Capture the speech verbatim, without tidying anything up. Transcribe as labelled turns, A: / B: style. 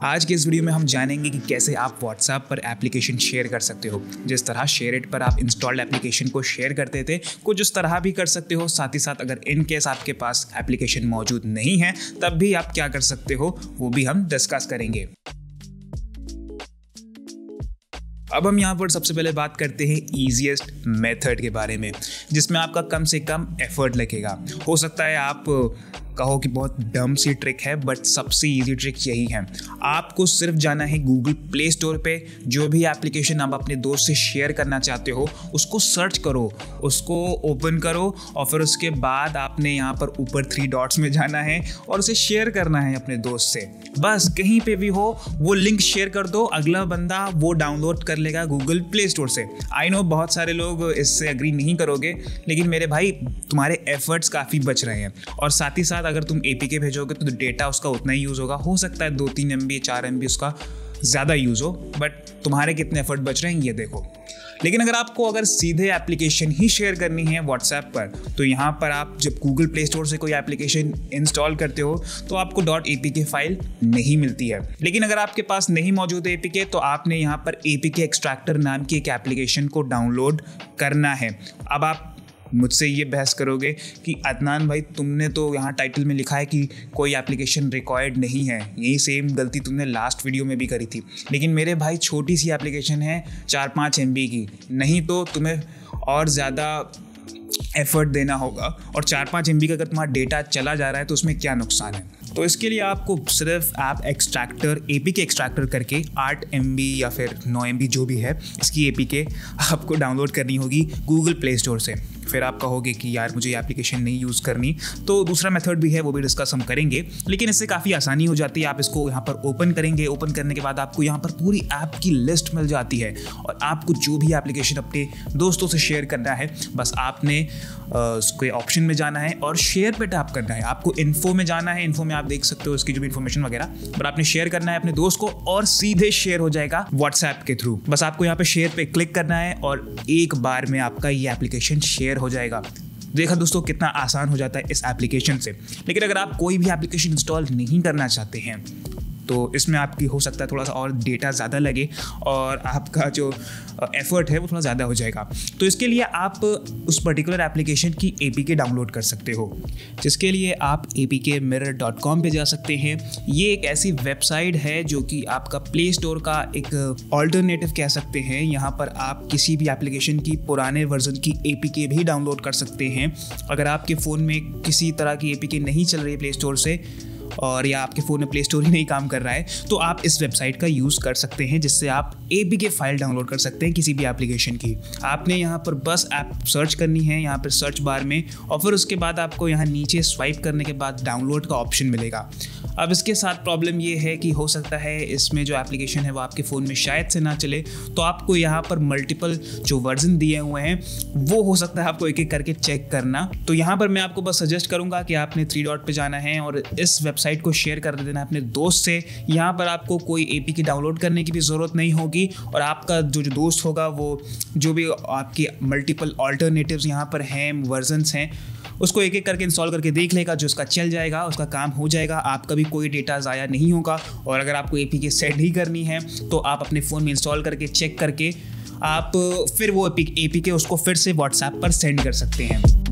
A: आज के इस वीडियो में हम जानेंगे कि कैसे आप व्हाट्सएप पर एप्लीकेशन शेयर कर सकते हो। जिस तरह शेयरिट पर आप इंस्टॉल्ड एप्लीकेशन को शेयर करते थे, कुछ उस तरह भी कर सकते हो। साथ ही साथ अगर इन केस आपके पास एप्लीकेशन मौजूद नहीं है, तब भी आप क्या कर सकते हो, वो भी हम डिस्कस करेंगे। अब हम यहाँ पर सबसे पहले बात करते हैं ईजीएस्ट मेथड के बारे में, जिसमें आपका कम से कम एफर्ट लगेगा। हो सकता है आप कहो कि बहुत डम सी ट्रिक है, बट सबसे इजी ट्रिक यही है। आपको सिर्फ जाना है गूगल प्ले स्टोर पे, जो भी एप्लीकेशन आप अपने दोस्त से शेयर करना चाहते हो उसको सर्च करो, उसको ओपन करो और फिर उसके बाद आपने यहाँ पर ऊपर थ्री डॉट्स में जाना है और उसे शेयर करना है अपने दोस्त से। बस कहीं पे भी हो वो लिंक शेयर कर दो, अगला बंदा वो डाउनलोड कर लेगा गूगल प्ले स्टोर से। आई नो बहुत सारे लोग इससे एग्री नहीं करोगे, लेकिन मेरे भाई तुम्हारे एफर्ट्स काफ़ी बच रहे हैं। और साथ ही साथ अगर तुम एपीके भेजोगे तो डेटा उसका उतना ही यूज़ होगा। हो सकता है दो तीन एम बी चार एम बी उसका ज़्यादा यूज़ हो, बट तुम्हारे कितने एफर्ट बच रहे हैं ये देखो। लेकिन अगर आपको अगर सीधे एप्लीकेशन ही शेयर करनी है व्हाट्सएप पर, तो यहाँ पर आप जब गूगल प्ले स्टोर से कोई एप्लीकेशन इंस्टॉल करते हो तो आपको डॉट एपीके फाइल नहीं मिलती है। लेकिन अगर आपके पास नहीं मौजूद है एपीके, तो आपने यहाँ पर एपीके एक्सट्रैक्टर नाम की एक एप्लीकेशन को डाउनलोड करना है। अब आप मुझसे ये बहस करोगे कि अदनान भाई तुमने तो यहाँ टाइटल में लिखा है कि कोई एप्लीकेशन रिक्वायर्ड नहीं है, यही सेम गलती तुमने लास्ट वीडियो में भी करी थी। लेकिन मेरे भाई छोटी सी एप्लीकेशन है चार पाँच एम बी की, नहीं तो तुम्हें और ज़्यादा एफर्ट देना होगा। और चार पाँच एम बी का अगर तुम्हारा डेटा चला जा रहा है तो उसमें क्या नुकसान है। तो इसके लिए आपको सिर्फ ऐप एक्सट्रैक्टर एपीके एक्सट्रैक्टर करके आठ एम बी या फिर नौ एम बी जो भी है इसकी एपीके आपको डाउनलोड करनी होगी गूगल प्ले स्टोर से। फिर आप कहोगे कि यार मुझे एप्लीकेशन नहीं यूज़ करनी, तो दूसरा मेथड भी है, वो भी डिस्कस हम करेंगे। लेकिन इससे काफ़ी आसानी हो जाती है। आप इसको यहाँ पर ओपन करेंगे, ओपन करने के बाद आपको यहाँ पर पूरी ऐप की लिस्ट मिल जाती है और आपको जो भी एप्लीकेशन अपने दोस्तों से शेयर करना है, बस आपने उसके ऑप्शन में जाना है और शेयर पे टैप करना है। आपको इन्फो में जाना है, इन्फो में आप देख सकते हो उसकी जो भी इन्फॉर्मेशन वगैरह, बट आपने शेयर करना है अपने दोस्त को और सीधे शेयर हो जाएगा व्हाट्सएप के थ्रू। बस आपको यहाँ पे शेयर पे क्लिक करना है और एक बार में आपका ये एप्लीकेशन शेयर हो जाएगा। देखा दोस्तों कितना आसान हो जाता है इस एप्लीकेशन से। लेकिन अगर आप कोई भी एप्लीकेशन इंस्टॉल नहीं करना चाहते हैं तो इसमें आपकी हो सकता है थोड़ा सा और डेटा ज़्यादा लगे और आपका जो एफर्ट है वो थोड़ा ज़्यादा हो जाएगा। तो इसके लिए आप उस पर्टिकुलर एप्लीकेशन की एपीके डाउनलोड कर सकते हो, जिसके लिए आप A P K mirror dot com पे जा सकते हैं। ये एक ऐसी वेबसाइट है जो कि आपका प्ले स्टोर का एक ऑल्टरनेटिव कह सकते हैं। यहाँ पर आप किसी भी एप्लीकेशन की पुराने वर्जन की एपीके भी डाउनलोड कर सकते हैं। अगर आपके फ़ोन में किसी तरह की एपीके नहीं चल रही है प्ले स्टोर से, और या आपके फ़ोन में प्ले स्टोर ही नहीं काम कर रहा है, तो आप इस वेबसाइट का यूज़ कर सकते हैं, जिससे आप एपीके फाइल डाउनलोड कर सकते हैं किसी भी एप्लीकेशन की। आपने यहाँ पर बस ऐप सर्च करनी है यहाँ पर सर्च बार में, और फिर उसके बाद आपको यहाँ नीचे स्वाइप करने के बाद डाउनलोड का ऑप्शन मिलेगा। अब इसके साथ प्रॉब्लम ये है कि हो सकता है इसमें जो एप्लीकेशन है वो आपके फ़ोन में शायद से ना चले, तो आपको यहाँ पर मल्टीपल जो वर्जन दिए हुए हैं वो हो सकता है आपको एक एक करके चेक करना। तो यहाँ पर मैं आपको बस सजेस्ट करूँगा कि आपने थ्री डॉट पे जाना है और इस वेबसाइट को शेयर कर देना अपने दोस्त से। यहाँ पर आपको कोई एपीके डाउनलोड करने की भी ज़रूरत नहीं होगी और आपका जो जो दोस्त होगा वो जो भी आपकी मल्टीपल ऑल्टरनेटिव्स यहाँ पर हैं, वर्जन्स हैं, उसको एक एक करके इंस्टॉल करके देख लेगा। जो उसका चल जाएगा उसका काम हो जाएगा, आपका भी कोई डेटा ज़ाया नहीं होगा। और अगर आपको एपीके सेट ही करनी है तो आप अपने फ़ोन में इंस्टॉल करके चेक करके आप फिर वो एपीके उसको फिर से व्हाट्सएप पर सेंड कर सकते हैं।